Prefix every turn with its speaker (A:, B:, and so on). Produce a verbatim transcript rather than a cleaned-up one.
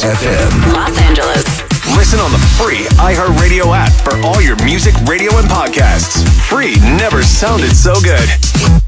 A: F M.
B: Los Angeles.
C: Listen on the free iHeartRadio app for all your music, radio, and podcasts. Free never sounded so good.